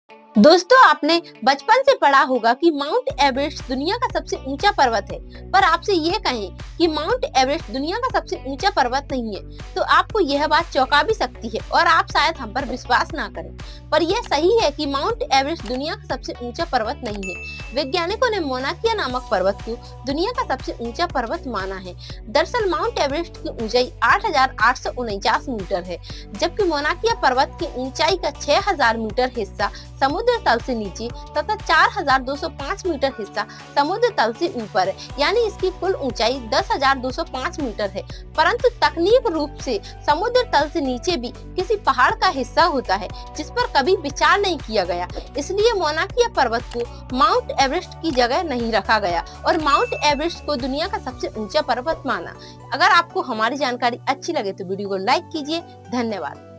दोस्तों, आपने बचपन से पढ़ा होगा कि माउंट एवरेस्ट दुनिया का सबसे ऊंचा पर्वत है। पर आपसे ये कहें कि माउंट एवरेस्ट दुनिया का सबसे ऊंचा पर्वत नहीं है, तो आपको यह बात चौंका भी सकती है और आप शायद हम पर विश्वास ना करें। पर यह सही है कि माउंट एवरेस्ट दुनिया का सबसे ऊंचा पर्वत नहीं है। वैज्ञानिकों ने मोना किया नामक पर्वत को दुनिया का सबसे ऊंचा पर्वत माना है। दरअसल माउंट एवरेस्ट की ऊंचाई 8,849 मीटर है, जबकि मोना किया पर्वत की ऊंचाई का 6,000 मीटर हिस्सा समुद्र तल से नीचे तथा 4,205 मीटर हिस्सा समुद्र तल से ऊपर है, यानी इसकी कुल ऊंचाई 10,205 मीटर है। परंतु तकनीक रूप से समुद्र तल से नीचे भी किसी पहाड़ का हिस्सा होता है, जिस पर कभी विचार नहीं किया गया। इसलिए मोना किया पर्वत को माउंट एवरेस्ट की जगह नहीं रखा गया और माउंट एवरेस्ट को दुनिया का सबसे ऊंचा पर्वत माना। अगर आपको हमारी जानकारी अच्छी लगे तो वीडियो को लाइक कीजिए। धन्यवाद।